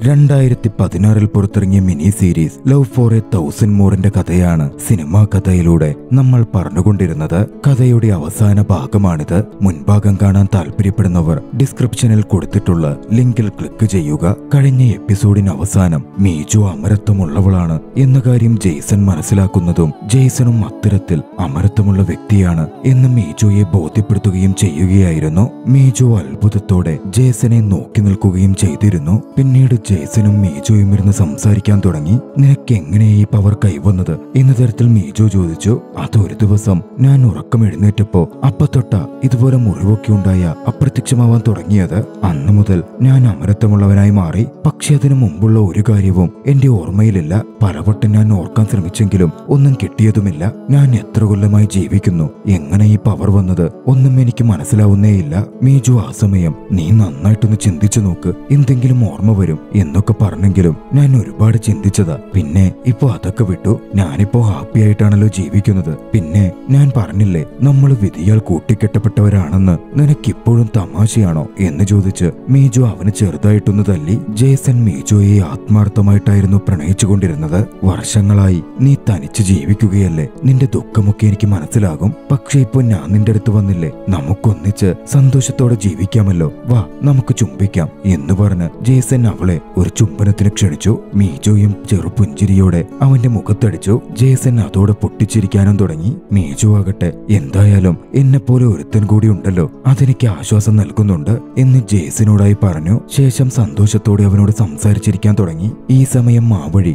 2016 പുറത്തിറങ്ങിയ mini series love for a thousand മോറിന്റെ കഥയാണ് സിനിമാ കഥയിലൂടെ നമ്മൾ പറഞ്ഞുകൊണ്ടിരുന്നത്. കഥയുടെ അവസാന ഭാഗമാണിത്. മുൻഭാഗം കാണാൻ താല്പര്യപ്പെടുന്നവർ ഡിസ്ക്രിപ്ഷനിൽ കൊടുത്തിട്ടുള്ള ലിങ്കിൽ ക്ലിക്ക് ചെയ്യുക. കഴിഞ്ഞ എപ്പിസോഡിന് അവസാനം മീജു അമരത്വമുള്ളവളാണ് എന്ന കാര്യം ജെയ്സൺ മനസ്സിലാക്കുന്നതും ജെയ്സണും അത്തരത്തിൽ അമരത്വമുള്ള വ്യക്തിയാണ് എന്ന് മീജുയെ ബോധ്യപ്പെടുത്തുകയും ചെയ്യുകയായിരുന്നു. മീജു അത്ഭുതത്തോടെ ജെയ്സനെ നോക്കി നിൽക്കുകയും ചെയ്തിരുന്നു. പിന്നീട് ജെയ്സനും മീജുയും ഇരുന്ന് സംസാരിക്കാൻ തുടങ്ങി. നിനക്ക് എങ്ങനെ ഈ പവർ കൈവന്നത് എന്ന തരത്തിൽ മീജു ചോദിച്ചു. അതൊരു ദിവസം ഞാൻ ഉറക്കം എഴുന്നേറ്റപ്പോ അപ്പൊ തൊട്ട ഇതുപോലെ മുറിവൊക്കെ ഉണ്ടായ അപ്രത്യക്ഷമാവാൻ തുടങ്ങിയത്. അന്നു മുതൽ ഞാൻ അമരത്വമുള്ളവനായി മാറി. പക്ഷെ അതിനു മുമ്പുള്ള ഒരു കാര്യവും എന്റെ ഓർമ്മയിലില്ല. പലവട്ടം ഞാൻ ഓർക്കാൻ ശ്രമിച്ചെങ്കിലും ഒന്നും കിട്ടിയതുമില്ല. ഞാൻ എത്ര കൊല്ലമായി ജീവിക്കുന്നു, എങ്ങനെ ഈ പവർ വന്നത് ഒന്നും എനിക്ക് മനസ്സിലാവുന്നേയില്ല. മീജു ആ സമയം നീ നന്നായിട്ടൊന്ന് ചിന്തിച്ചു നോക്ക്, എന്തെങ്കിലും ഓർമ്മ വരും എന്നൊക്കെ പറഞ്ഞെങ്കിലും ഞാൻ ഒരുപാട് ചിന്തിച്ചതാ. പിന്നെ ഇപ്പൊ അതൊക്കെ വിട്ടു. ഞാനിപ്പോ ഹാപ്പി ആയിട്ടാണല്ലോ ജീവിക്കുന്നത്. പിന്നെ ഞാൻ പറഞ്ഞില്ലേ നമ്മൾ വിധിയാൽ കൂട്ടിക്കെട്ടപ്പെട്ടവരാണെന്ന്, നിനക്കിപ്പോഴും തമാശയാണോ എന്ന് ചോദിച്ച് മീജു അവന് ചെറുതായിട്ടൊന്ന് തല്ലി. ജെയ്സൺ മീജുയെ ആത്മാർത്ഥമായിട്ടായിരുന്നു പ്രണയിച്ചുകൊണ്ടിരുന്നത്. വർഷങ്ങളായി നീ തനിച്ച് ജീവിക്കുകയല്ലേ, നിന്റെ ദുഃഖമൊക്കെ എനിക്ക് മനസ്സിലാകും. പക്ഷെ ഇപ്പൊ ഞാൻ നിന്റെ അടുത്ത് വന്നില്ലേ, നമുക്കൊന്നിച്ച് സന്തോഷത്തോടെ ജീവിക്കാമല്ലോ, വാ നമുക്ക് ചുംബിക്കാം എന്ന് പറഞ്ഞ് ജെയ്സൺ അവളെ ഒരു ചുംബനത്തിന് ക്ഷണിച്ചു. മീജുയും ചെറുപുഞ്ചിരിയോടെ അവന്റെ മുഖത്തടിച്ചു. ജെയ്സൺ അതോടെ പൊട്ടിച്ചിരിക്കാനും തുടങ്ങി. മീജു ആകട്ടെ എന്തായാലും എന്നെ പോലെ ഒരുത്തൻ കൂടി ഉണ്ടല്ലോ, അതെനിക്ക് ആശ്വാസം നൽകുന്നുണ്ട് എന്ന് ജെയ്സനോടായി പറഞ്ഞു. ശേഷം സന്തോഷത്തോടെ അവനോട് സംസാരിച്ചിരിക്കാൻ തുടങ്ങി. ഈ സമയം ആ വഴി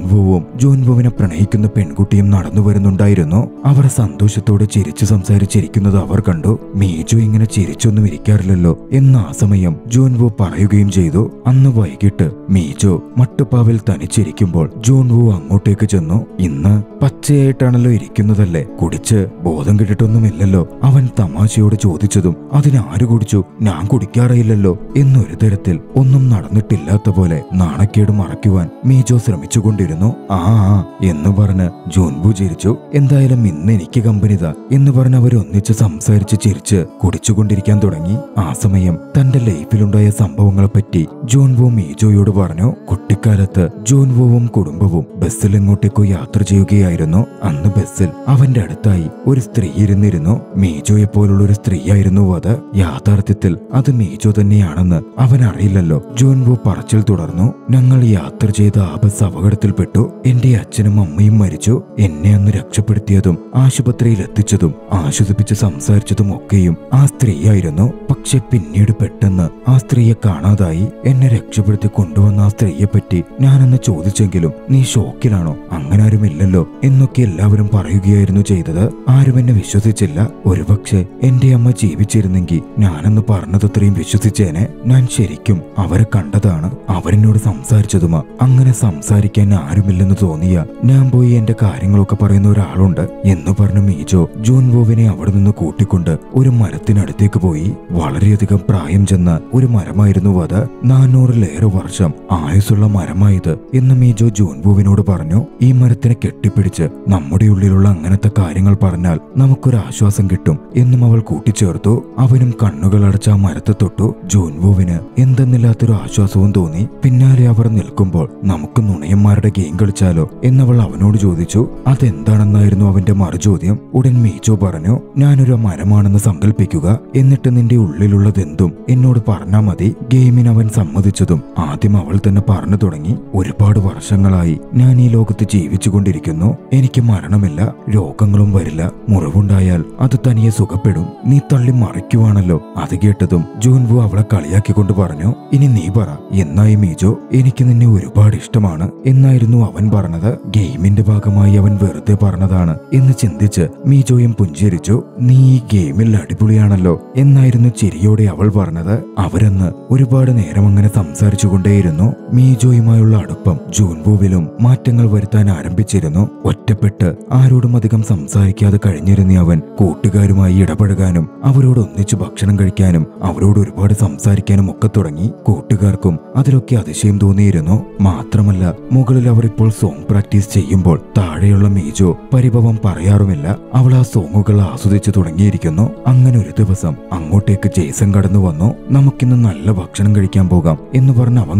ജോൻവുവിനെ പ്രണയിക്കുന്ന പെൺകുട്ടിയും നടന്നു വരുന്നുണ്ടായിരുന്നു. അവർ സന്തോഷത്തോടെ ചിരിച്ചു സംസാരിച്ചിരിക്കുന്നത് അവർ കണ്ടു. മീജു ഇങ്ങനെ ചിരിച്ചൊന്നും ഇരിക്കാറില്ലല്ലോ എന്ന് ആ സമയം ജോൻവു പറയുകയും ചെയ്തു. അന്ന് വൈകിട്ട് മീജു മട്ടുപ്പാവിൽ തനിച്ചിരിക്കുമ്പോൾ ജോൻവു അങ്ങോട്ടേക്ക് ചെന്നു. ഇന്ന് പച്ചയായിട്ടാണല്ലോ ഇരിക്കുന്നതല്ലേ, കുടിച്ച് ബോധം കിട്ടിട്ടൊന്നുമില്ലല്ലോ അവൻ തമാശയോട് ചോദിച്ചതും അതിനാര് കുടിച്ചു, ഞാൻ കുടിക്കാറില്ലല്ലോ എന്നൊരു തരത്തിൽ ഒന്നും നടന്നിട്ടില്ലാത്ത പോലെ നാണക്കേട് മറയ്ക്കുവാൻ മീജു ശ്രമിച്ചുകൊണ്ടിരുന്നു. ആ എന്ന് പറഞ്ഞ് ജോൻവു ചിരിച്ചു. എന്തായാലും ഇന്ന് എനിക്ക് കമ്പനിതാ എന്ന് പറഞ്ഞ് അവരൊന്നിച്ച് സംസാരിച്ച് ചിരിച്ച് കുടിച്ചുകൊണ്ടിരിക്കാൻ തുടങ്ങി. ആ സമയം തന്റെ ലൈഫിലുണ്ടായ സംഭവങ്ങളെപ്പറ്റി ജോൻവു മീജോയോട് പറഞ്ഞു. കുട്ടിക്കാലത്ത് ജോൻവുവും കുടുംബവും ബസ്സിൽ എങ്ങോട്ടേക്കോ യാത്ര ചെയ്യുകയായിരുന്നു. അന്ന് ബസ്സിൽ അവന്റെ അടുത്തായി ഒരു സ്ത്രീ ഇരുന്നിരുന്നു. മീജോയെ പോലുള്ള ഒരു സ്ത്രീയായിരുന്നു അത്. യാഥാർത്ഥ്യത്തിൽ അത് മീജോ തന്നെയാണെന്ന് അവൻ അറിയില്ലല്ലോ. ജോൻവു പറച്ചിൽ തുടർന്നു. ഞങ്ങൾ യാത്ര ചെയ്ത ആ ബസ് അപകടത്തിൽപ്പെട്ടു. എന്റെ അച്ഛനും അമ്മയും മരിച്ചു. എന്നെ അന്ന് രക്ഷപ്പെടുത്തിയതും ആശുപത്രിയിൽ എത്തിച്ചതും ആശ്വസിപ്പിച്ച് സംസാരിച്ചതും ഒക്കെയും ആ സ്ത്രീയായിരുന്നു. പക്ഷെ പിന്നീട് പെട്ടെന്ന് ആ സ്ത്രീയെ കാണാതായി. എന്നെ രക്ഷപ്പെടുത്തി കൊണ്ടുവന്ന ആ സ്ത്രീയെ പറ്റി ഞാനെന്ന് ചോദിച്ചെങ്കിലും നീ ഷോക്കിലാണോ, അങ്ങനെ ആരുമില്ലല്ലോ എന്നൊക്കെ എല്ലാവരും പറയുകയായിരുന്നു ചെയ്തത്. ആരും എന്നെ വിശ്വസിച്ചില്ല. ഒരുപക്ഷെ എന്റെ അമ്മ ജീവിച്ചിരുന്നെങ്കിൽ ഞാനെന്ന് പറഞ്ഞതത്രയും വിശ്വസിച്ചേനെ. ഞാൻ ശരിക്കും അവരെ കണ്ടതാണ്, അവരെന്നോട് സംസാരിച്ചതുമാ. അങ്ങനെ സംസാരിക്കാൻ ആരുമില്ലെന്ന് തോന്നിയ ഞാൻ പോയി എന്റെ കാര്യങ്ങളൊക്കെ പറയുന്ന ഒരാളുണ്ട് എന്ന് പറഞ്ഞ മീജോ ജോൻവുവിനെ അവിടെ നിന്ന് കൂട്ടിക്കൊണ്ട് ഒരു മരത്തിനടുത്തേക്ക് പോയി. വളരെയധികം പ്രായം ചെന്ന ഒരു മരമായിരുന്നു അത്. 400-ലേറെ വർഷം ആയുസ്സുള്ള മരമായത് എന്ന് മീജോ ജോൻവുവിനോട് പറഞ്ഞു. ഈ മരത്തിനെ കെട്ടിപ്പിടിച്ച് നമ്മുടെ ഉള്ളിലുള്ള അങ്ങനത്തെ കാര്യങ്ങൾ പറഞ്ഞാൽ നമുക്കൊരു ആശ്വാസം കിട്ടും എന്നും അവൾ കൂട്ടിച്ചേർത്തു. അവനും കണ്ണുകൾ അടച്ച ആ മരത്തെ തൊട്ടു. ജോൻവുവിന് എന്തെന്നില്ലാത്തൊരു ആശ്വാസവും തോന്നി. പിന്നാലെ അവർ നിൽക്കുമ്പോൾ നമുക്ക് നുണയന്മാരുടെ ഗെയിം കളിച്ചാലോ എന്നവൾ അവനോട് ചോദിച്ചു. അതെന്താണെന്നായിരുന്നു അവന്റെ മറുചോദ്യം. ഉടൻ മീജോ പറഞ്ഞു, ഞാനൊരു മരമാണെന്ന് സങ്കല്പിക്കുക, എന്നിട്ട് നിന്റെ ഉള്ളിലുള്ളതെന്തും എന്നോട് പറഞ്ഞാ മതി. ഗെയിമിന് അവൻ സമ്മതിച്ചതും ആദ്യം അവൾ തന്നെ പറഞ്ഞു തുടങ്ങി. ഒരുപാട് വർഷങ്ങളായി ഞാൻ ഈ ലോകത്ത് ജീവിച്ചുകൊണ്ടിരിക്കുന്നു. എനിക്ക് മരണമില്ല, രോഗങ്ങളും വരില്ല. മുറിവുണ്ടായാൽ അത് തനിയെ സുഖപ്പെടും. നീ തള്ളി മറിക്കുവാണല്ലോ. അത് കേട്ടതും ജോൻവു അവളെ കളിയാക്കിക്കൊണ്ട് പറഞ്ഞു. ഇനി നീ പറ, എന്നായി മീജോ, എനിക്ക് നിന്നെ ഒരുപാട് ഇഷ്ടമാണ് എന്നായിരുന്നു അവൻ പറഞ്ഞത്. ഗെയിമിന്റെ ഭാഗമായി അവൻ വെറുതെ പറഞ്ഞതാണ് എന്ന് ചിന്തിച്ച് മീജോയും പുഞ്ചിരിച്ചു. നീ ഈ ഗെയിമിൽ അടിപൊളിയാണല്ലോ എന്നായിരുന്നു ചിരിയോടെ അവൾ പറഞ്ഞത്. അവരെന്ന് ഒരുപാട് നേരം അങ്ങനെ സംസാരിച്ചുകൊണ്ടേയിരുന്നു. മീജോയുമായുള്ള അടുപ്പം ജോൻവുവിലും മാറ്റങ്ങൾ വരുത്താൻ ആരംഭിച്ചിരുന്നു. ഒറ്റപ്പെട്ട് ആരോടും അധികം സംസാരിക്കാതെ കഴിഞ്ഞിരുന്ന അവൻ കൂട്ടുകാരുമായി ഇടപഴകാനും അവരോട് ഒന്നിച്ചു ഭക്ഷണം കഴിക്കാനും അവരോട് ഒരുപാട് സംസാരിക്കാനും ഒക്കെ തുടങ്ങി. കൂട്ടുകാർക്കും അതിലൊക്കെ അതിശയം തോന്നിയിരുന്നു. മാത്രമല്ല മുകളിൽ അവർ ഇപ്പോൾ സോങ് പ്രാക്ടീസ് ചെയ്യുമ്പോൾ താഴെയുള്ള മീജോ പരിഭവം പറയാറുമില്ല. അവൾ ആ സോങ്ങുകൾ ആസ്വദിച്ചു തുടങ്ങിയിരിക്കുന്നു. അങ്ങനെ ഒരു ദിവസം അങ്ങോട്ടേക്ക് ജെയ്സൺ കടന്നു വന്നു. നമുക്കിന്ന് നല്ല ഭക്ഷണം കഴിക്കാൻ പോകാം എന്ന് പറഞ്ഞ് അവൻ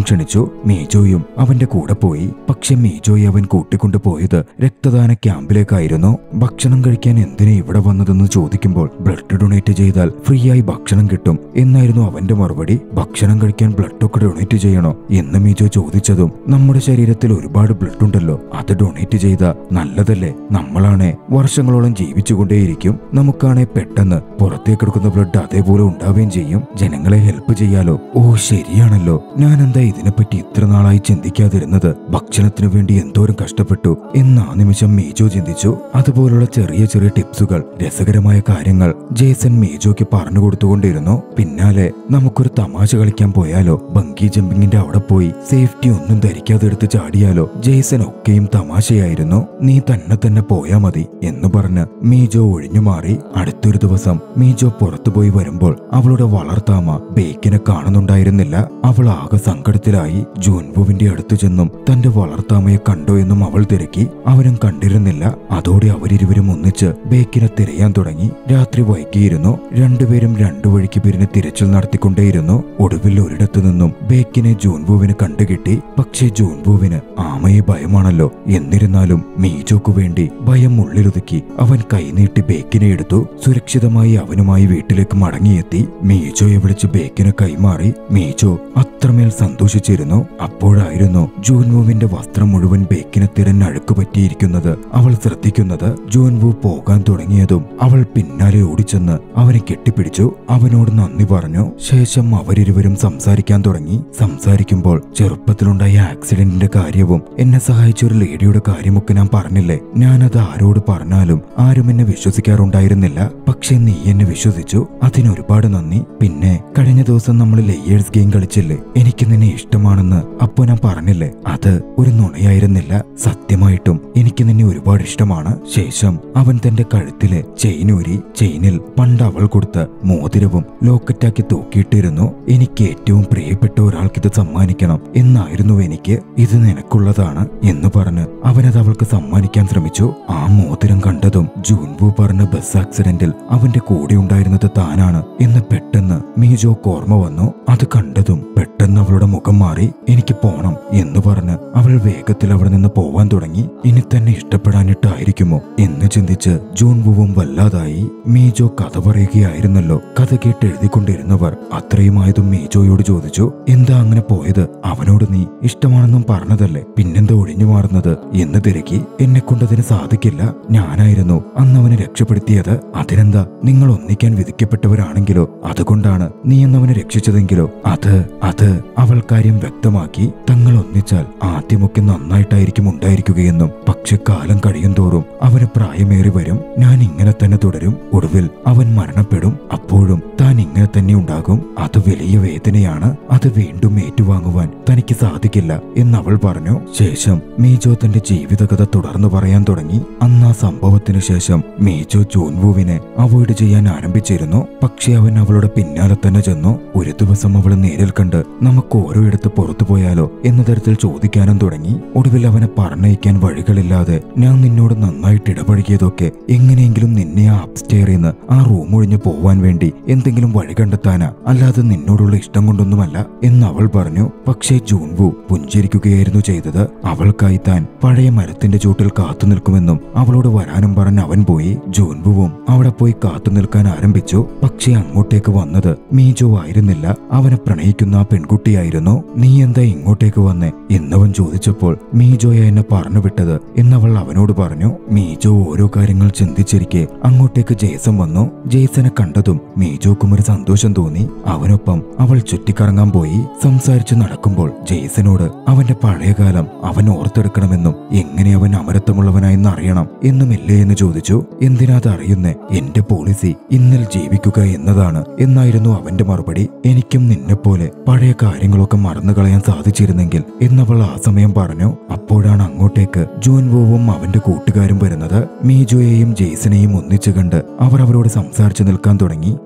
ക്ഷണിച്ചു. മീജോയും അവന്റെ കൂടെ പോയി. പക്ഷെ മീജോയെ അവൻ കൂട്ടിക്കൊണ്ടു പോയത് രക്തദാന ക്യാമ്പിലേക്കായിരുന്നു. ഭക്ഷണം കഴിക്കാൻ എന്തിനാ ഇവിടെ വന്നതെന്ന് ചോദിക്കുമ്പോൾ ബ്ലഡ് ഡൊണേറ്റ് ചെയ്താൽ ഫ്രീ ആയി ഭക്ഷണം കിട്ടും എന്നായിരുന്നു അവന്റെ മറുപടി. ഭക്ഷണം കഴിക്കാൻ ബ്ലഡ് ഒക്കെ ഡൊണേറ്റ് ചെയ്യണോ എന്ന് മീജോ ചോദിച്ചതും നമ്മുടെ ശരീരത്തിൽ ഒരുപാട് ബ്ലഡ് ഉണ്ടല്ലോ, അത് ഡൊണേറ്റ് ചെയ്താ നല്ലതല്ലേ? നമ്മളാണെ വർഷങ്ങളോളം ജീവിച്ചുകൊണ്ടേയിരിക്കും. നമുക്കാണെ പെട്ടെന്ന് പുറത്തേക്കെടുക്കുന്ന ബ്ലഡ് അതേപോലെ ഉണ്ടാവുകയും ചെയ്യും. ജനങ്ങളെ ഹെൽപ്പ് ചെയ്യാലോ. ഓ ശരിയാണല്ലോ, ഞാൻ എന്താ ഇതിനെപ്പറ്റി ഇത്ര നാളായി ചിന്തിക്കാതിരുന്നത്? ഭക്ഷണത്തിനു വേണ്ടി എന്തോരം കഷ്ടപ്പെട്ടു എന്ന് ആ നിമിഷം മീജോ ചിന്തിച്ചു. അതുപോലുള്ള ചെറിയ ചെറിയ ടിപ്സുകൾ, രസകരമായ കാര്യങ്ങൾ ജേസൺ മീജോയ്ക്ക് പറഞ്ഞു കൊടുത്തുകൊണ്ടിരുന്നു. പിന്നാലെ നമുക്കൊരു തമാശ കളിക്കാൻ പോയാലോ? ബങ്കി ജമ്പിങ്ങിന്റെ അവിടെ പോയി സേഫ്റ്റി ഒന്നും ധരിക്കാതെ എടുത്ത് ചാടിയാലോ? ജേസൺ ഒക്കെയും തമാശയായിരുന്നു. നീ തന്നെ പോയാ മതി എന്ന് പറഞ്ഞ് മീജോ ഒഴിഞ്ഞു മാറി. അടുത്തൊരു ദിവസം മീജോ പുറത്തുപോയി വരുമ്പോൾ അവളുടെ വളർത്താമ ബേക്കിനെ കാണുന്നുണ്ടായിരുന്നില്ല. അവൾ ആകെ സങ്കടത്തിലായി. ജൂൻവുവിന്റെ അടുത്തു ചെന്നും തന്റെ വളർത്താമയെ കണ്ടോ എന്നും അവൾ തിരക്കി. അവനും കണ്ടിരുന്നില്ല. അതോടെ അവരിരുവരും ഒന്നിച്ച് ബേക്കിനെ തിരയാൻ തുടങ്ങി. രാത്രി വൈകിയിരുന്നു. രണ്ടുപേരും രണ്ടു വഴിക്ക് പിരിഞ്ഞ് തിരച്ചിൽ നടത്തിക്കൊണ്ടേയിരുന്നു. ഒടുവിൽ ഒരിടത്തു നിന്നും ബേക്കിനെ ജൂൻവുവിന് കണ്ടുകിട്ടി. പക്ഷേ ജൂൻവുവിന് ആമയെ ഭയമാണല്ലോ. എന്നിരുന്നാലും മീജോക്കു വേണ്ടി ഭയം ഉള്ളിലൊതുക്കി അവൻ കൈനീട്ടി ബേക്കിനെ എടുത്തു. സുരക്ഷിതമായി അവനുമായി വീട്ടിലേക്ക് മടങ്ങിയെത്തി. മീജോയെ വിളിച്ച് ബേക്കിനെ കൈമാറി. മീജോ അത്രമേൽ സന്തോഷിച്ചിരുന്നു. അപ്പോഴായിരുന്നു ജൂൻവുവിന്റെ വസ്ത്രം മുഴുവൻ ബേക്കിനെ തിരഞ്ഞ് അഴുക്കുപറ്റിയിരിക്കുന്നത് അവൾ ശ്രദ്ധിക്കുന്നത്. ജൂൻവു പോകാൻ തുടങ്ങിയതും അവൾ പിന്നാലെ ഓടിച്ചെന്ന് അവനെ കെട്ടിപ്പിടിച്ചു. അവനോട് നന്ദി പറഞ്ഞു. ശേഷം അവരിരുവരും സംസാരിക്കാൻ തുടങ്ങി. സംസാരിക്കുമ്പോൾ ചെറുപ്പത്തിലുണ്ടായ ആക്സിഡന്റിന്റെ കാര്യവും എന്നെ സഹായിച്ച ഒരു ലേഡിയുടെ കാര്യമൊക്കെ ഞാൻ പറഞ്ഞില്ലേ? ഞാനത് ആരോട് പറഞ്ഞാലും ആരും എന്നെ വിശ്വസിക്കാറുണ്ടായിരുന്നില്ല. പക്ഷെ നീ എന്നെ വിശ്വസിച്ചു. അതിനൊരുപാട് നന്ദി. പിന്നെ കഴിഞ്ഞ ദിവസം നമ്മൾ ലേയേഴ്സ് ഗെയിം കളിച്ചില്ലേ? എനിക്ക് നിന്നെ ഇഷ്ടമാണെന്ന് അപ്പോ ഞാൻ പറഞ്ഞില്ലേ? അത് ഒരു നുണയായിരുന്നില്ല. സത്യമായിട്ടും എനിക്ക് നിന്നെ ഒരുപാട് ഇഷ്ടമാണ്. ശേഷം അവൻ തന്റെ കഴുത്തിലെ ചെയിനൂരി. ചെയിനിൽ പണ്ട് അവൾ കൊടുത്ത മോതിരവും ലോക്കറ്റാക്കി തൂക്കിയിട്ടിരുന്നു. എനിക്ക് ഏറ്റവും പ്രിയപ്പെട്ട ഒരാൾക്കിത് സമ്മാനിക്കണം എന്നായിരുന്നു എനിക്ക്. ഇത് നിനക്കുള്ളതാണ് എന്ന് പറഞ്ഞ് അവനത് അവൾക്ക് സമ്മാനിക്കാൻ ശ്രമിച്ചു. ആ മോതിരം കണ്ടതും ജൂൻവു പറഞ്ഞ ബസ് ആക്സിഡന്റിൽ അവന്റെ കൂടെ ഉണ്ടായിരുന്നത് താനാണ് എന്ന് പെട്ടെന്ന് മീജോക്ക് ഓർമ്മ വന്നു. അത് കണ്ടതും പെട്ടെന്ന് അവളുടെ മുഖം മാറി. എനിക്ക് പോണം എന്ന് പറഞ്ഞ് അവൾ വേഗത്തിൽ അവിടെ നിന്ന് പോവാൻ തുടങ്ങി. ഇനി തന്നെ ഇഷ്ടപ്പെടാനിട്ടായിരിക്കുമോ എന്ന് ചിന്തിച്ച് ജൂൻവുവും വല്ലാതായി. മീജോ കഥ പറയുകയായിരുന്നല്ലോ. കഥ കേട്ട് എഴുതിക്കൊണ്ടിരുന്നവർ അത്രയുമായതും മീജോയോട് ചോദിച്ചു, എന്താ അങ്ങനെ പോയത്? അവനോട് നീ ഇഷ്ടമാണെന്നും പറഞ്ഞതല്ലേ, പിന്നെന്താ ഒഴിഞ്ഞു മാറുന്നത് എന്ന് തിരക്കി. എന്നെ കൊണ്ടതിന് സാധിക്കില്ല. ഞാനായിരുന്നു അന്ന് അവനെ രക്ഷപ്പെടുത്തിയത്. അതിനെന്താ? നിങ്ങൾ ഒന്നിക്കാൻ വിധിക്കപ്പെട്ടവരാണെങ്കിലോ? അതുകൊണ്ടാണ് നീ എന്നവനെ രക്ഷിച്ചതെങ്കിലോ? അത് അവൾ കാര്യം വ്യക്തമാക്കി. തങ്ങൾ ഒന്നിച്ചാൽ ആദ്യമൊക്കെ നന്നായിട്ടായിരിക്കും ഉണ്ടായിരിക്കുകയെന്നും പക്ഷെ കാലം കഴിയും തോറും അവന് പ്രായമേറി വരും. ഞാൻ ഇങ്ങനെ തന്നെ തുടരും. ഒടുവിൽ അവൻ മരണപ്പെടും. അപ്പോഴും താൻ ഇങ്ങനെ തന്നെ ഉണ്ടാകും. അത് വലിയ വേദനയാണ്. അത് വീണ്ടും ഏറ്റുവാങ്ങുവാൻ തനിക്ക് സാധിക്കില്ല എന്ന് അവൾ പറഞ്ഞു. ശേഷം മീജോ തന്റെ ജീവിതകഥ തുടർന്നു പറയാൻ തുടങ്ങി. അന്ന് ആ സംഭവത്തിനു ശേഷം മീജോ ജൂൻവുവിനെ അവോയ്ഡ് ചെയ്യാൻ ആരംഭിച്ചിരുന്നു. പക്ഷെ അവൻ അവളുടെ പിന്നാലെ തന്നെ ചെന്നു. ഒരു ദിവസം അവളെ നേരിൽ കണ്ട് നമുക്ക് ഓരോയിടത്ത് പുറത്തു പോയാലോ എന്ന തരത്തിൽ ചോദിക്കാനും തുടങ്ങി. ഒടുവിൽ അവനെ പറഞ്ഞയക്കാൻ വഴികളില്ലാതെ ഞാൻ നിന്നോട് നന്നായിട്ട് ഇടപഴകിയതൊക്കെ എങ്ങനെയെങ്കിലും നിന്നെ ആ അപ്സ്റ്റെയറിന്ന് ആ റൂം ഒഴിഞ്ഞു പോവാൻ വേണ്ടി എന്തെങ്കിലും വഴി കണ്ടെത്താനാ, അല്ലാതെ നിന്നോടുള്ള ഇഷ്ടം കൊണ്ടൊന്നുമല്ല എന്ന് അവൾ പറഞ്ഞു. പക്ഷേ ജൂൻവു പുഞ്ചിരിക്കുകയായിരുന്നു ചെയ്തത്. അവൾക്കായി താൻ പഴയ മരത്തിന്റെ ചൂട്ടിൽ കാത്തു നിൽക്കുമെന്നും അവളോട് വരാനും പറഞ്ഞ് അവൻ പോയി. ജൂൻവുവും അവിടെ പോയി കാത്തു നിൽക്കാൻ ആരംഭിച്ചു. പക്ഷേ അങ്ങോട്ടേക്ക് വന്നത് മീജോ ആയിരുന്നില്ല. അവനെ പ്രണയിക്കുന്ന ആ പെൺകുട്ടിയായിരുന്നു. നീ എന്താ ഇങ്ങോട്ടേക്ക് വന്നേ എന്നവൻ ചോദിച്ചപ്പോൾ മീജോയെ എന്നെ പറഞ്ഞു വിട്ടത് എന്നവൾ അവനോട് പറഞ്ഞു. മീജോ ഓരോ കാര്യങ്ങൾ ചിന്തിച്ചിരിക്കെ അങ്ങോട്ടേക്ക് ജേസൺ വന്നു. ജേസനെ കണ്ടതും മീജോക്കും ഒരു സന്തോഷം തോന്നി. അവനൊപ്പം അവൾ ചുറ്റിക്കറങ്ങാൻ പോയി. സംസാരിച്ചു നടക്കുമ്പോൾ ജേസനോട് അവന്റെ പഴയകാലം അവൻ ഓർത്തെടുക്കണമെന്നും എങ്ങനെ അവൻ അമരത്വമുള്ളവനായെന്ന് അറിയണം എന്നുമില്ലേ എന്ന് ചോദിച്ചു. എന്തിനാ അറിയുന്നേ? എന്റെ പോളിസി ഇന്നിൽ ജീവിക്കുക എന്നതാണ് എന്നായിരുന്നു അവന്റെ മറുപടി. എനിക്കും നിന്നെപ്പോലെ പഴയ കാര്യങ്ങളൊക്കെ മറന്നു കളയാൻ സാധിച്ചിരുന്നെങ്കിൽ എന്നവൾ ആ സമയം പറഞ്ഞു. അപ്പോഴാണ് അങ്ങോട്ടേക്ക് ജൂൻവുവും അവന്റെ കൂട്ടുകാരും വരുന്നത്. മീജോയെയും ജെയ്സനെയും ഒന്നിച്ചു കണ്ട് അവർ അവരോട് സംസാരിച്ചു നിൽക്കാൻ തുടങ്ങി. ജെയ്സൻ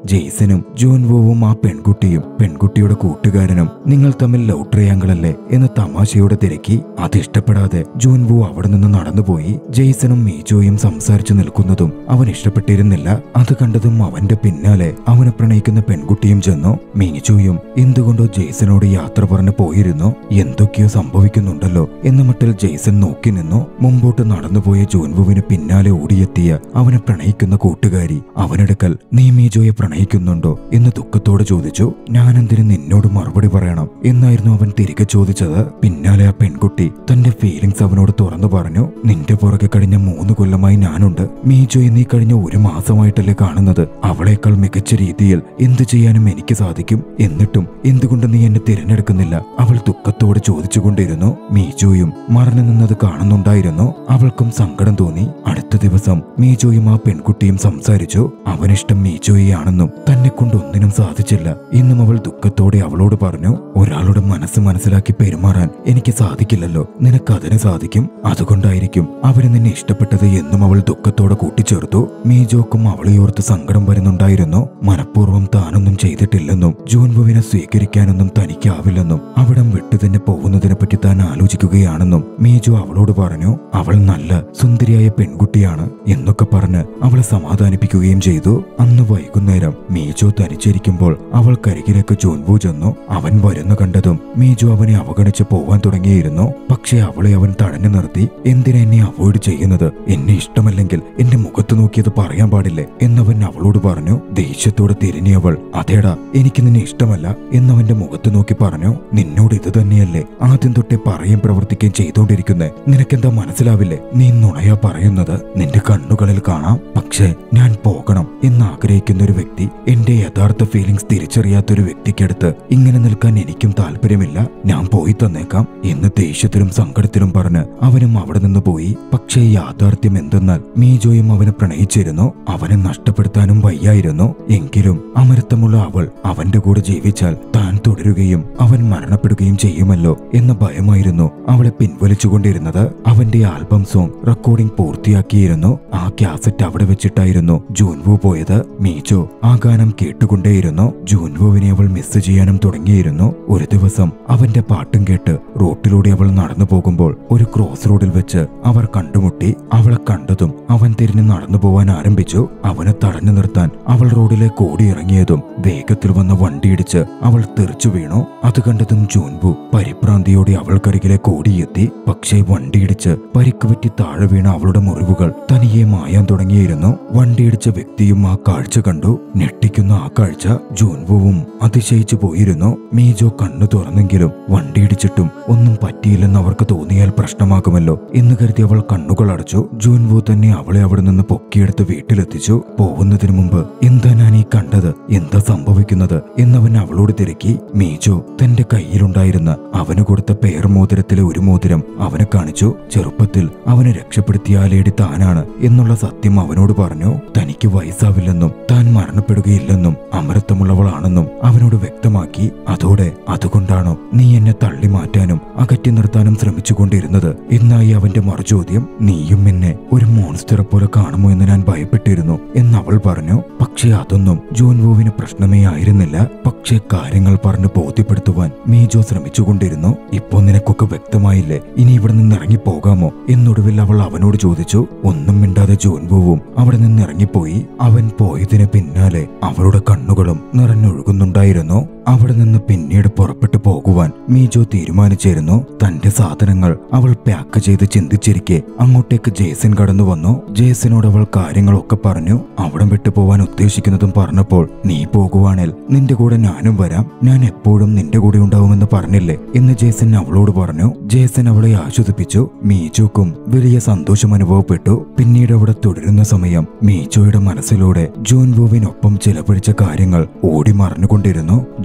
ജെയ്സനും ജൂൻവോവും ആ പെൺകുട്ടിയുടെ കൂട്ടുകാരനും നിങ്ങൾ തമ്മിൽ ലവ് ട്രയാങ്കിൾ അല്ലേ എന്ന് തമാശയോടെ തിരക്കി. അതിഷ്ടപ്പെടാതെ ജൂൻവോ അവിടെ നിന്ന് നടന്നുപോയി. ജെയ്സണും മീജോയും സംസാരിച്ചു നിൽക്കുന്നതും അവൻ ഇഷ്ടപ്പെട്ടിരുന്നില്ല. അത് കണ്ടതും അവന്റെ പിന്നാലെ അവനെ പ്രണയിക്കുന്ന പെൺകുട്ടിയും ചെന്നു. മീജോയും എന്തുകൊണ്ടോ ജെയ്സനോട് യാത്ര പറഞ്ഞു പോയിരുന്നു. എന്തൊക്കെയോ സംഭവിക്കുന്നുണ്ടല്ലോ എന്ന മട്ടിൽ ജെയ്സൺ നോക്കി നിന്നു. മുമ്പോട്ട് നടന്നുപോയ ജൂൻവുവിന് പിന്നാലെ ഓടിയെത്തിയ അവനെ പ്രണയിക്കുന്ന കൂട്ടുകാരി അവനെടുക്കൽ നീ മീജോയെ പ്രണയിക്കുന്നുണ്ടോ എന്ന് ദുഃഖത്തോടെ ചോദിച്ചു. ഞാനെന്തിന് നിന്നോട് മറുപടി പറയണം എന്നായിരുന്നു അവൻ തിരികെ ചോദിച്ചത്. പിന്നാലെ ആ പെൺകുട്ടി തന്റെ ഫീലിംഗ്സ് അവനോട് തുറന്നു പറഞ്ഞു. നിന്റെ പുറകെ കഴിഞ്ഞ 3 കൊല്ലമായി ഞാനുണ്ട്. മീജോയെ നീ കഴിഞ്ഞ 1 മാസമായിട്ടല്ലേ കാണുന്നത്. അവളേക്കാൾ മികച്ച രീതിയിൽ എന്തു ചെയ്യാനും എനിക്ക് സാധിക്കും. എന്നിട്ടും എന്തുകൊണ്ട് നീ എന്നെ തിരഞ്ഞെടുക്കുന്നില്ല? അവൾ ദുഃഖത്തോടെ ചോദിച്ചുകൊണ്ടിരുന്നു. മീജോയും മറഞ്ഞു നിന്നത് കാണുന്നുണ്ടായിരുന്നു. അവൾക്കും സങ്കടം തോന്നി. അടുത്ത ദിവസം മീജോയും ആ പെൺകുട്ടിയും സംസാരിച്ചു. അവനിഷ്ടം മീജോയെയാണെന്നും തന്നെ കൊണ്ട് ഒന്നിനും സാധിച്ചില്ല എന്നും അവൾ ദുഃഖത്തോടെ അവളോട് പറഞ്ഞു. ഒരാളുടെ മനസ്സ് മനസ്സിലാക്കി പെരുമാറാൻ എനിക്ക് സാധിക്കില്ലല്ലോ, നിനക്കതിന് സാധിക്കും. അതുകൊണ്ടായിരിക്കും അവന് നിന്നെ ഇഷ്ടപ്പെട്ടത് എന്നും അവൾ ദുഃഖത്തോടെ കൂട്ടിച്ചേർത്തു. മീജോക്കും അവളെയോർത്ത് സങ്കടം വരുന്നുണ്ടായിരുന്നു. മനഃപൂർവ്വം താനൊന്നും ചെയ്തിട്ടില്ലെന്നും ജൂൻവുവിനെ സ്വീകരിക്കാനൊന്നും തനിക്കാവില്ലെന്നും അവിടം വിട്ടു തന്നെ പോകുന്നതിനെ പറ്റി താൻ ആലോചിക്കുകയാണെന്നും മീജോ അവളോട് പറഞ്ഞു. അവൾ നല്ല സുന്ദരിയായ പെൺകുട്ടിയാണ് എന്നൊക്കെ പറഞ്ഞ് അവളെ സമാധാനിപ്പിക്കുകയും ചെയ്തു. അന്ന് വൈകുന്നേരം മീജോ തനിച്ചിരിക്കുമ്പോൾ അവൾക്കരികിലേക്ക് ജൂൻവു ചെന്നു. അവൻ വരുന്ന കണ്ടതും മീജോ അവനെ അവഗണിച്ച് പോവാൻ തുടങ്ങിയിരുന്നു. പക്ഷെ അവളെ അവൻ തടഞ്ഞു നിർത്തി. എന്തിനാ എന്നെ അവോയ്ഡ് ചെയ്യുന്നത്? എന്നെ ഇഷ്ടമല്ലെങ്കിൽ എന്റെ മുഖത്ത് നോക്കിയത് പറയാൻ പാടില്ലേ എന്നവൻ അവളോട് പറഞ്ഞു. ദേഷ്യത്തോടെ തിരിഞ്ഞവൾ അതേടാ എനിക്ക് നിന്നെ ഇഷ്ടമല്ല എന്നവന്റെ മുഖത്ത് നോക്കി പറഞ്ഞു. നിന്നോട് ഇത് തന്നെയല്ലേ ആദ്യം തൊട്ടേ പറയുകയും പ്രവർത്തിക്കുകയും ചെയ്തോണ്ടിരിക്കുന്നേ. നിനക്കെന്താ മനസ്സിലാവില്ലേ? നീ നുണയാ പറയുന്നത്. നിന്റെ കണ്ണുകളിൽ കാണാം. പക്ഷേ ഞാൻ പോകണം എന്നാഗ്രഹിക്കുന്ന ഒരു വ്യക്തി, എന്റെ യഥാർത്ഥ ഫീലിംഗ്സ് തിരിച്ചറിയാത്തൊരു വ്യക്തിക്കടുത്ത് ഇങ്ങനെ നിൽക്കാൻ എനിക്കും താല്പര്യമില്ല. ഞാൻ പോയി തന്നേക്കാം എന്ന് ദേഷ്യത്തിലും സങ്കടത്തിലും പറഞ്ഞ് അവനും അവിടെ നിന്ന് പോയി. പക്ഷേ യാഥാർത്ഥ്യം എന്തെന്നാൽ മീജോയും അവനെ പ്രണയിച്ചിരുന്നു. അവനെ നഷ്ടപ്പെടുത്താനും വയ്യായിരുന്നു. എങ്കിലും അമരത്വമുള്ള അവൾ അവന്റെ കൂടെ ജീവിച്ചാൽ താൻ തുടരുകയും അവൻ മരണപ്പെടുകയും ചെയ്യുമല്ലോ എന്ന ഭയമായിരുന്നു അവളെ പിൻവലിച്ചുകൊണ്ടിരുന്നത്. അവന്റെ ആൽബം സോങ് റെക്കോർഡിംഗ് പൂർത്തിയാക്കിയിരുന്നു. ആ കാസറ്റ് അവിടെ വെച്ചിട്ടായിരുന്നു ജൂൻവു പോയത്. മീജോ ആ ഗാനം കേട്ടുകൊണ്ടേയിരുന്നു. ജൂൻവുവിനെ അവൾ മിസ് ചെയ്യാനും തുടങ്ങിയിരുന്നു. ഒരു ദിവസം അവന്റെ പാട്ടും കേട്ട് റോട്ടിലൂടെ അവൾ നടന്നു പോകുമ്പോൾ ഒരു ക്രോസ് റോഡിൽ വെച്ച് അവർ കണ്ടുമുട്ടി. അവളെ കണ്ടതും അവൻ തിരിഞ്ഞ് നടന്നു പോവാൻ ആരംഭിച്ചു. അവനെ തടഞ്ഞു നിർത്താൻ അവൾ റോഡിലേക്ക് ഓടിയിറങ്ങിയതും വേഗത്തിൽ വന്ന വണ്ടിയിടിച്ച് അവൾ തെറിച്ചു വീണു. അത് കണ്ടതും ജൂൻവു പരിഭ്രാന്തിയോടെ അവൾക്കരികിലേക്ക് ഓടിയെത്തി. പക്ഷേ വണ്ടിയിടിച്ച് പരിക്ക് പറ്റി താഴെ വീണ അവളുടെ മുറിവുകൾ തനിയെ മായാൻ തുടങ്ങിയിരുന്നു. വണ്ടിയിടിച്ച വ്യക്തിയും ആ കാഴ്ച കണ്ടു. ഞെട്ടിക്കുന്ന ആ കാഴ്ച ജൂൻവുവും അതിശയിച്ചു പോയിരുന്നു. മീജോ കണ്ണു തുറന്നെങ്കിലും വണ്ടിയിടിച്ചിട്ടും ഒന്നും പറ്റിയില്ലെന്ന് അവർക്ക് തോന്നിയാൽ പ്രശ്നമാകുമല്ലോ എന്ന് കരുതി അവൾ കണ്ണുകൾ അടച്ചു. ജൂൻവു തന്നെ അവളെ അവിടെ നിന്ന് പൊക്കിയെടുത്ത് വീട്ടിലെത്തിച്ചു. പോകുന്നതിന് മുമ്പ് എന്താ ഞാൻ ഈ കണ്ടത്, എന്താ സംഭവിക്കുന്നത് എന്നവൻ അവളോട് തിരക്കി. മീജോ തന്റെ കയ്യിലുണ്ടായിരുന്ന അവന് കൊടുത്ത പേർമോതിരത്തിലെ ഒരു മോതിരം അവനെ കാണിച്ചു. ചെറുപ്പത്തിൽ അവനെ രക്ഷപ്പെടുത്തിയ ആ ലേഡി താനാണ് എന്നുള്ള സത്യം അവനോട് പറഞ്ഞു. തനിക്ക് വയസ്സാവില്ലെന്നും താൻ മരണപ്പെടുകയില്ലെന്നും അമരത്വമുള്ളവളാണെന്നും അവനോട് വ്യക്തമാക്കി. അതുകൊണ്ടാണോ നീ എന്നെ തള്ളി മാറ്റാനും അകറ്റി നിർത്താനും ശ്രമിച്ചുകൊണ്ടിരുന്നത് എന്നായി അവന്റെ മറുചോദ്യം. നീയും എന്നെ ഒരു മോൺസ്റ്ററെ പോലെ കാണുമോ എന്ന് ഞാൻ ഭയപ്പെട്ടിരുന്നു എന്നവൾ പറഞ്ഞു. പക്ഷെ അതൊന്നും ജൂൻവുവിന് പ്രശ്നമേ ആയിരുന്നില്ല. പക്ഷെ കാര്യങ്ങൾ പറഞ്ഞ് ബോധ്യപ്പെടുത്തുവാൻ മീജോ ശ്രമിച്ചുകൊണ്ടിരുന്നു. ഇപ്പോ നിനക്കൊക്കെ വ്യക്തമായില്ലേ, ഇനി ഇവിടെ നിന്ന് ഇറങ്ങിപ്പോകാമോ എന്നൊടുവിൽ അവൾ അവനോട് ചോദിച്ചു. ഒന്നും മിണ്ടാതെ ജൂൻവുവും അവിടെ നിന്ന് ഇറങ്ങിപ്പോയി. അവൻ പോയതിന് പിന്നാലെ അവളുടെ കണ്ണുകളും നിറഞ്ഞൊഴുകുന്നുണ്ടായിരുന്നു. അവിടെ നിന്ന് പിന്നീട് പുറപ്പെട്ടു പോകുവാൻ മീജോ തീരുമാനിച്ചിരുന്നു. തന്റെ സാധനങ്ങൾ അവൾ പാക്ക് ചെയ്ത് ചിന്തിച്ചിരിക്കെ അങ്ങോട്ടേക്ക് ജേസൻ കടന്നു വന്നു. ജേസനോട് അവൾ കാര്യങ്ങളൊക്കെ പറഞ്ഞു. അവിടം വിട്ടു പോവാൻ ഉദ്ദേശിക്കുന്നതും പറഞ്ഞപ്പോൾ നീ പോകുവാണെങ്കിൽ നിന്റെ കൂടെ ഞാനും വരാം, ഞാൻ എപ്പോഴും നിന്റെ കൂടെ ഉണ്ടാവുമെന്ന് പറഞ്ഞില്ലേ എന്ന് ജേസൻ അവളോട് പറഞ്ഞു. ജേസൻ അവളെ ആശ്വസിപ്പിച്ചു. മീജോക്കും വലിയ സന്തോഷം അനുഭവപ്പെട്ടു. പിന്നീട് അവിടെ തുടരുന്ന സമയം മീജോയുടെ മനസ്സിലൂടെ ജൂൻവുവിനൊപ്പം ചിലവഴിച്ച കാര്യങ്ങൾ ഓടി മറഞ്ഞുകൊണ്ടിരുന്നു.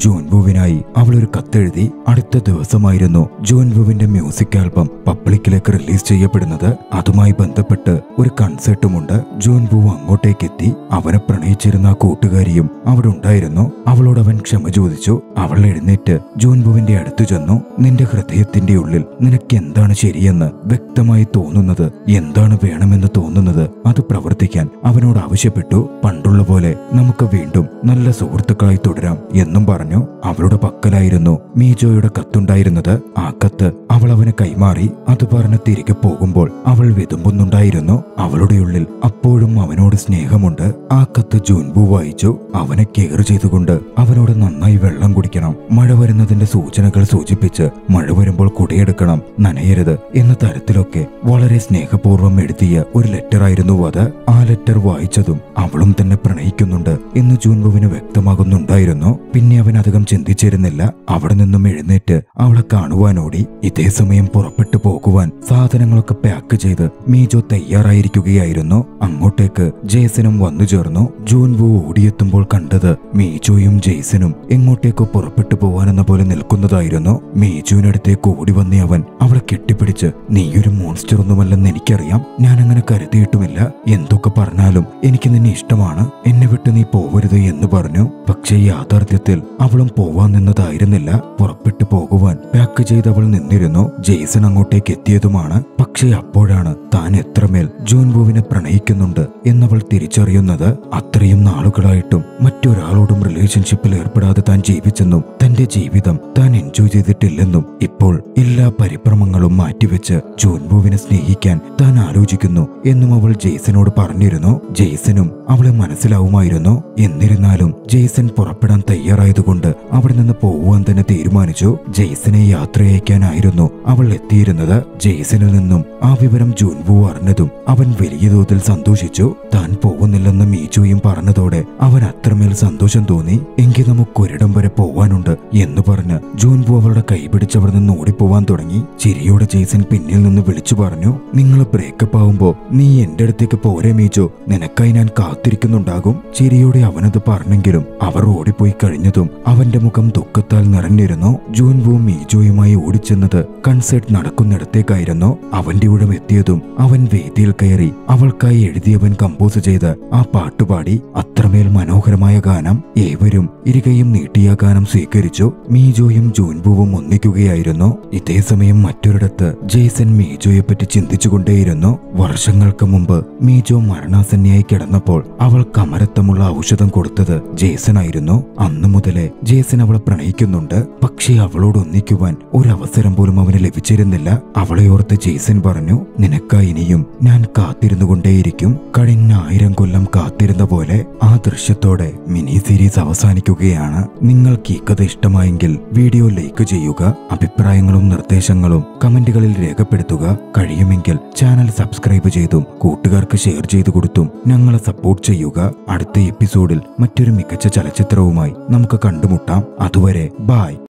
ജോൻവുവിനായി അവൾ ഒരു കത്തെഴുതി. അടുത്ത ദിവസമായിരുന്നു ജോൻവുവിന്റെ മ്യൂസിക് ആൽബം പബ്ലിക്കിലേക്ക് റിലീസ് ചെയ്യപ്പെടുന്നത്. അതുമായി ബന്ധപ്പെട്ട് ഒരു കൺസേർട്ടുമുണ്ട്. ജോൻവു അങ്ങോട്ടേക്ക് എത്തി. അവനെ പ്രണയിച്ചിരുന്ന ആ കൂട്ടുകാരിയും അവിടെ ഉണ്ടായിരുന്നു. അവളോട് അവൻ ക്ഷമ ചോദിച്ചു. അവൾ എഴുന്നേറ്റ് ജോൻവുവിന്റെ അടുത്തു ചെന്നു. നിന്റെ ഹൃദയത്തിന്റെ ഉള്ളിൽ നിനക്ക് എന്താണ് ശരിയെന്ന് വ്യക്തമായി തോന്നുന്നത്, എന്താണ് വേണമെന്ന് തോന്നുന്നത്, അത് പ്രവർത്തിക്കാൻ അവനോട് ആവശ്യപ്പെട്ടു. പണ്ടുള്ള പോലെ നമുക്ക് വീണ്ടും നല്ല സുഹൃത്തുക്കളായി തുടരാം എന്നും പറഞ്ഞു. അവളുടെ പക്കലായിരുന്നു മീജോയുടെ കത്തുണ്ടായിരുന്നത്. ആ കത്ത് അവൾ അവന് കൈമാറി. അത് പറഞ്ഞ് തിരികെ പോകുമ്പോൾ അവൾ വിതുമ്പുന്നുണ്ടായിരുന്നു. അവളുടെ ഉള്ളിൽ അപ്പോഴും അവനോട് സ്നേഹമുണ്ട്. ആ കത്ത് ജോൻവു വായിച്ചു. അവനെ കെയർ ചെയ്തുകൊണ്ട് അവനോട് നന്നായി വെള്ളം കുടിക്കണം, മഴ വരുന്നതിന്റെ സൂചനകൾ സൂചിപ്പിച്ച് മഴ വരുമ്പോൾ കുടയെടുക്കണം, നനയരുത് എന്ന തരത്തിലൊക്കെ വളരെ സ്നേഹപൂർവ്വം എഴുതിയ ഒരു ലെറ്റർ ആയിരുന്നു അത്. ആ ലെറ്റർ വായിച്ചതും അവളും തന്നെ പ്രണയിക്കുന്നുണ്ട് എന്ന് ജോൻവുവിന് വ്യക്തമാകുന്നുണ്ടായിരുന്നു. പിന്നെ അവൻ അധികം ചിന്തിച്ചിരുന്നില്ല. അവിടെ നിന്നും എഴുന്നേറ്റ് അവളെ കാണുവാനോടി. ഇതേ സമയം പുറപ്പെട്ടു പോകുവാൻ സാധനങ്ങളൊക്കെ പാക്ക് ചെയ്ത് മീജോ തയ്യാറായിരിക്കുകയായിരുന്നു. അങ്ങോട്ടേക്ക് ജേസനും വന്നു ചേർന്നു. ജോൻവു ഓടിയെത്തുമ്പോൾ കണ്ടത് മീജോയും ജെയ്സനും എങ്ങോട്ടേക്കോ പുറപ്പെട്ടു പോവാനെന്ന പോലെ നിൽക്കുന്നതായിരുന്നു. മീജോയിനടുത്തേക്ക് ഓടി വന്നേ അവൻ അവളെ കെട്ടിപ്പിടിച്ച്, നീയൊരു മോൺസ്റ്റർ ഒന്നുമല്ലെന്ന് എനിക്കറിയാം, ഞാൻ അങ്ങനെ കരുതിയിട്ടുമില്ല, എന്തൊക്കെ പറഞ്ഞാലും എനിക്ക് നിന്നെ ഇഷ്ടമാണ്, എന്നെ വിട്ട് നീ പോവരുത് എന്ന് പറഞ്ഞു. പക്ഷേ യാഥാർത്ഥ്യത്തിൽ അവളും പോവാൻ നിന്നതായിരുന്നില്ല. പുറപ്പെട്ടു പോകുവാൻ പാക്ക് ചെയ്ത് അവൾ നിന്നിരുന്നു. ജെയ്സൺ അങ്ങോട്ടേക്ക് എത്തിയതുമാണ്. പക്ഷേ അപ്പോഴാണ് താൻ എത്രമേൽ ജോൻവുവിനെ പ്രണയിക്കുന്നുണ്ട് എന്നവൾ തിരിച്ചറിയുന്നത്. അത്രയും നാളുകളായിട്ടും മറ്റൊരാളോടും റിലേഷൻഷിപ്പിൽ ഏർപ്പെടാതെ താൻ ജീവിച്ചെന്നും തന്റെ ജീവിതം താൻ എൻജോയ് ചെയ്തിട്ടില്ലെന്നും ഇപ്പോൾ എല്ലാ പരിഭ്രമങ്ങളും മാറ്റിവെച്ച് ജോൻവുവിനെ സ്നേഹിക്കാൻ താൻ ആലോചിക്കുന്നു എന്നും അവൾ ജെയ്സനോട് പറഞ്ഞിരുന്നു. ജെയ്സനും അവളെ മനസ്സിലാവുമായിരുന്നു. എന്നിരുന്നാലും ജെയ്സൺ പുറപ്പെടാൻ തയ്യാറായതുകൊണ്ട് അവിടെ നിന്ന് പോവാൻ തന്നെ തീരുമാനിച്ചു. ജെയ്സനെ യാത്രയയക്കാനായിരുന്നു അവൾ എത്തിയിരുന്നത്. ജെയ്സനിൽ നിന്നും ആ വിവരം ജോൻവു അറിഞ്ഞതും അവൻ വലിയ തോതിൽ സന്തോഷിച്ചു. താൻ പോകുന്നില്ലെന്ന് മീജോയും പറഞ്ഞതോടെ അവൻ അത്രമേൽ സന്തോഷം തോന്നി. എങ്കിൽ നമുക്കൊരിടം വരെ പോവാനുണ്ട് എന്ന് പറഞ്ഞ് ജോൻവു അവളുടെ കൈപിടിച്ചവിടെ നിന്ന് ഓടിപ്പോവാൻ തുടങ്ങി. ചിരിയോടെ ജെയ്സൺ പിന്നിൽ നിന്ന് വിളിച്ചു പറഞ്ഞു, നിങ്ങൾ ബ്രേക്കപ്പ് ആവുമ്പോ നീ എന്റെ അടുത്തേക്ക് പോരെ മീജോ, നിനക്കായി ഞാൻ കാത്തിരിക്കുന്നുണ്ടാകും. ചിരിയോടെ അവനത് പറഞ്ഞെങ്കിലും അവർ ഓടിപ്പോയി കഴിഞ്ഞതും അവന്റെ മുഖം ദുഃഖത്താൽ നിറഞ്ഞിരുന്നു. ജോൻവു മീജോയുമായി ഓടിച്ചെന്നത് കൺസേർട്ട് നടക്കുന്നിടത്തേക്കായിരുന്നു. അവന്റെ ഉടം എത്തിയതും അവൻ വേദിയിൽ കയറി അവൾക്കായി എഴുതിയവൻ കമ്പോസ് ചെയ്ത് ആ പാട്ടുപാടി. അത്രമേൽ മനോഹരമായ ഗാനം. ഏവരും ഇരുകയും നീട്ടിയ ഗാനം സ്വീകരിച്ചു. മീജോയും ജോൻവുവും ഒന്നിക്കുകയായിരുന്നു. ഇതേ സമയം മറ്റൊരിടത്ത് ജെയ്സൺ മീജോയെ പറ്റി ചിന്തിച്ചുകൊണ്ടേയിരുന്നു. വർഷങ്ങൾക്ക് മുമ്പ് മീജോ മരണാസന്നയായി കിടന്നപ്പോൾ അവൾ കമരത്തമുള്ള ഔഷധം കൊടുത്തത് ജെയ്സൺ ആയിരുന്നു. അന്നു മുതലേ ജെയ്സൺ അവളെ പ്രണയിക്കുന്നുണ്ട്. പക്ഷേ അവളോട് ഒന്നിക്കുവാൻ ഒരവസരം പോലും അവന് ലഭിച്ചിരുന്നില്ല. അവളെ ഓർത്ത് ജെയ്സൺ പറഞ്ഞു, നിനക്കായി ഇനിയും ഞാൻ കാത്തിരുന്നുകൊണ്ടേയിരിക്കും, കഴിഞ്ഞ 1000 കൊല്ലം കാത്തിരുന്ന പോലെ. ആ ദൃശ്യത്തോടെ മിനി സീരീസ് അവസാനിക്കുകയാണ്. നിങ്ങൾക്ക് ഈ കഥ ഇഷ്ടമായെങ്കിൽ വീഡിയോ ലൈക്ക് ചെയ്യുക. അഭിപ്രായങ്ങളും നിർദ്ദേശങ്ങളും കമന്റുകളിൽ രേഖപ്പെടുത്തുക. കഴിയുമെങ്കിൽ ചാനൽ സബ്സ്ക്രൈബ് ചെയ്തും കൂട്ടുകാർക്ക് ഷെയർ ചെയ്തു കൊടുത്തും ഞങ്ങളെ സപ്പോർട്ട് ചെയ്യുക. അടുത്ത എപ്പിസോഡിൽ മറ്റൊരു മികച്ച ചലച്ചിത്രവുമായി നമുക്ക് കണ്ടുമുട്ടാം. അതുവരെ ബൈ.